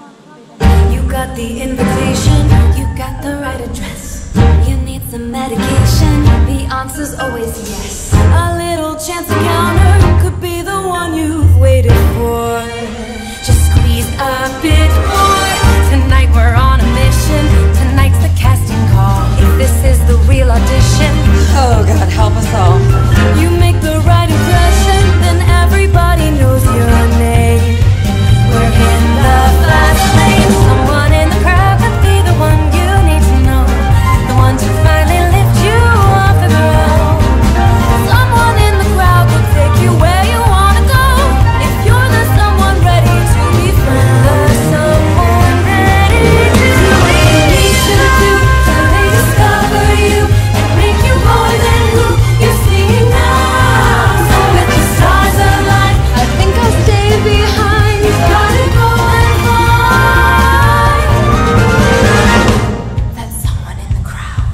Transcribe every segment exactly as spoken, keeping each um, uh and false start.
You got the invitation, you got the right address. You need some medication, the answer's always yes. A little chance encounter could be the one you've waited for. Just squeeze a bit more. Tonight we're on a mission, tonight's the casting call. If this is the real audition, oh God, help us all. You make the right impression, then everybody knows your name. We're in the fast lane. Someone in the crowd could be the one you need to know, the one to finally lift you off the ground. Someone in the crowd will take you where you wanna go. If you're the someone ready to be friends, the someone ready to be. Need to do till they discover you and make you more than who you're seeing now. So with the stars align, I think I'll stay behind. You've gotta go and find that someone in the crowd.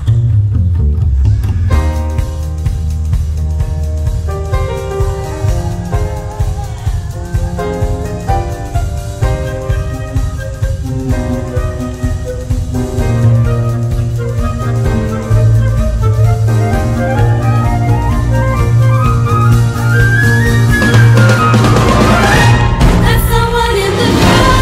That someone in the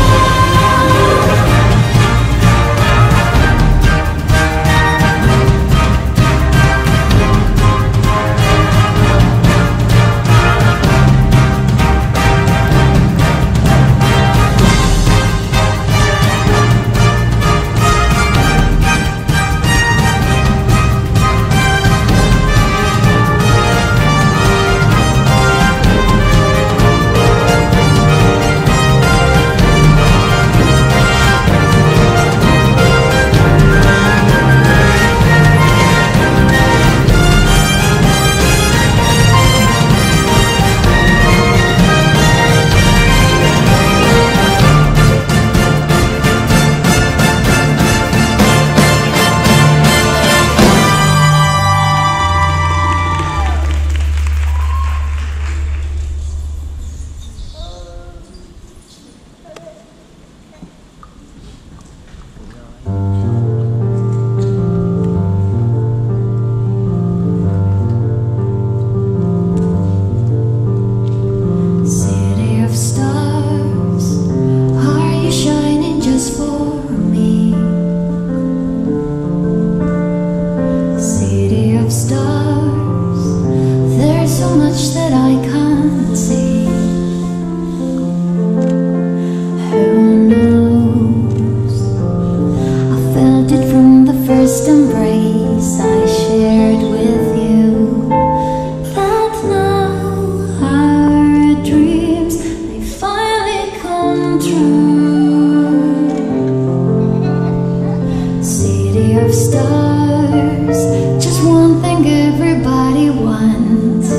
city of stars, are you shining just for me? City of stars, there's so much that I can't see. Who knows? I felt it from the first embrace I shared with you. That now our dreams, they finally come true. City of stars, just one thing everybody wants.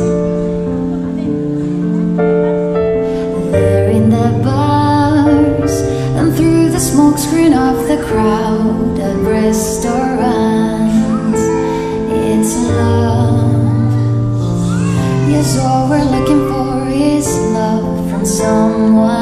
There in the bars and through the smokescreen of the crowded restaurants, it's love. Yes, all we're looking for is love from someone